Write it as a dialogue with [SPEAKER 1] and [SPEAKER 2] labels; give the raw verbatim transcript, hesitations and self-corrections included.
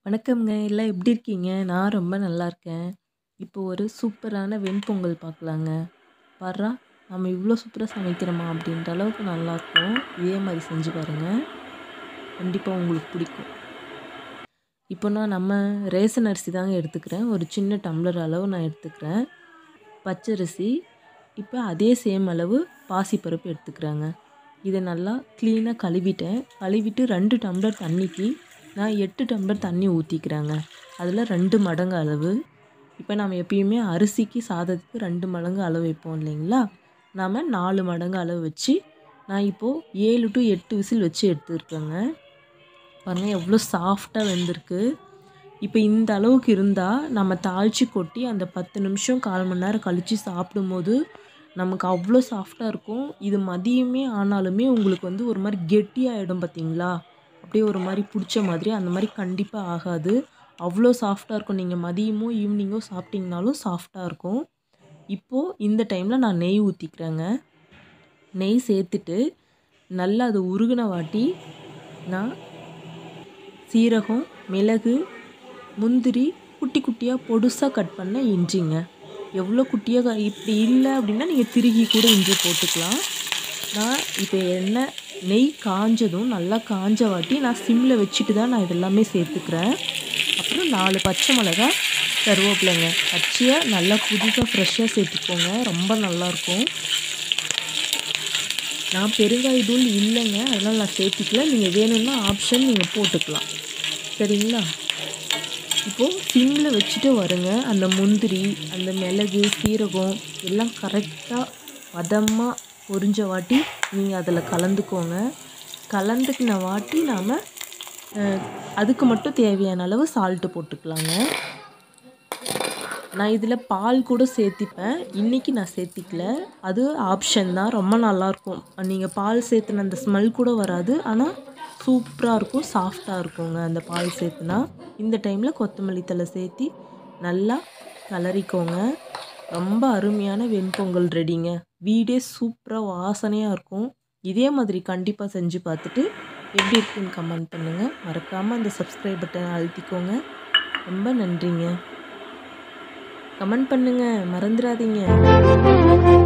[SPEAKER 1] வணக்கம்ங்க. எல்லாம் எப்படி இருக்கீங்க? நான் ரொம்ப நல்லா இருக்கேன். இப்போ ஒரு சூப்பரான வெண்பொங்கல் பார்க்கலாங்க. பார்றா! நம்ம இவ்ளோ சூப்பரா சமைக்கிறோமா? அப்படின்ற அளவுக்கு நல்லாயிருக்கும். இதே மாரி செஞ்சு பாருங்க. கண்டிப்பா உங்களுக்கு பிடிக்கும். இப்போ நான் நம்ம ரேஷன் அரிசி தாங்க எடுத்துக்கிறேன். ஒரு சின்ன டம்ளர் அளவு நான் எடுத்துக்கிறேன். பச்சரிசி, இப்போ அதே சேம் அளவு பாசிப்பருப்பு எடுத்துக்கிறேங்க. இதை நல்லா க்ளீனாக கழுவிட்டேன். கழுவிட்டு ரெண்டு டம்ளர் தண்ணிக்கு நான் எட்டு டம்ளர் தண்ணி ஊற்றிக்கிறேங்க. அதில் ரெண்டு மடங்கு அளவு. இப்போ நம்ம எப்பயுமே அரிசிக்கு சாதத்துக்கு ரெண்டு மடங்கு அளவு வைப்போம் இல்லைங்களா? நாம் நாலு மடங்கு அளவு வச்சு நான் இப்போது ஏழு டு எட்டு விசில் வச்சு எடுத்துருக்கேங்க. பாருங்கள் எவ்வளோ சாஃப்டாக வெந்திருக்கு. இப்போ இந்த அளவுக்கு இருந்தால் நம்ம தாளித்து கொட்டி அந்த பத்து நிமிஷம் கால் மணி நேரம் கழித்து சாப்பிடும்போது நமக்கு அவ்வளோ சாஃப்டாக இருக்கும். இது மதியமே ஆனாலுமே உங்களுக்கு வந்து ஒரு மாதிரி கெட்டியாகிடும் பார்த்தீங்களா? அப்படியே ஒரு மாதிரி பிடிச்ச மாதிரி அந்த மாதிரி கண்டிப்பாக ஆகாது. அவ்வளோ சாஃப்டாக இருக்கும். நீங்கள் மதியமோ ஈவினிங்கோ சாப்பிட்டிங்கனாலும் சாஃப்டாக இருக்கும். இப்போது இந்த டைமில் நான் நெய் ஊற்றிக்கிறேங்க. நெய் சேர்த்துட்டு நல்லா அது உருகின வாட்டி நான் சீரகம், மிளகு, முந்திரி, குட்டி குட்டியாக பொடுசாக கட் பண்ண இஞ்சிங்க. எவ்வளோ குட்டியாக இப்படி இல்லை அப்படின்னா நீங்கள் திருகி கூட இஞ்சி போட்டுக்கலாம். நான் இப்போ எண்ணெய் நெய் காஞ்சதும் நல்லா காஞ்ச வாட்டி நான் சிம்மில் வச்சுட்டு தான் நான் இதெல்லாமே சேர்த்துக்கிறேன். அப்புறம் நாலு பச்சை மிளகா, கருவேப்பிலைங்க பச்சையாக நல்லா புதுசாக ஃப்ரெஷ்ஷாக சேர்த்துக்கோங்க. ரொம்ப நல்லாயிருக்கும். நான் பெருங்காயத்தூள் இல்லைங்க, அதனால் நான் சேர்த்துக்கல. நீங்கள் வேணும்னா ஆப்ஷன் நீங்கள் போட்டுக்கலாம். சரிங்களா? இப்போது சிம்மில் வச்சுட்டு வருங்க. அந்த முந்திரி, அந்த மிளகு, சீரகம் எல்லாம் கரெக்டாக பதமாக பொரிஞ்ச வாட்டி நீங்கள் அதில் கலந்துக்கோங்க. கலந்துக்கின வாட்டி நாம் அதுக்கு மட்டும் தேவையான அளவு சால்ட்டு போட்டுக்கலாங்க. நான் இதில் பால் கூட சேர்த்திப்பேன். இன்றைக்கி நான் சேர்த்திக்கல. அது ஆப்ஷன் தான். ரொம்ப நல்லாயிருக்கும். நீங்கள் பால் சேர்த்துன அந்த ஸ்மெல் கூட வராது. ஆனால் சூப்பராக இருக்கும், சாஃப்டாக இருக்குங்க அந்த பால் சேர்த்துனா. இந்த டைமில் கொத்தமல்லி தழை சேர்த்தி நல்லா கலரிக்கோங்க. ரொம்ப அருமையான வெண்பொங்கல் ரெடிங்க. வீடே சூப்பராக வாசனையாக இருக்கும். இதே மாதிரி கண்டிப்பாக செஞ்சு பார்த்துட்டு எப்படி இருக்குன்னு கமெண்ட் பண்ணுங்கள். மறக்காமல் அந்த சப்ஸ்கிரைப் பட்டனை அழுத்திக்கோங்க. ரொம்ப நன்றிங்க. கமெண்ட் பண்ணுங்கள், மறந்துடாதீங்க.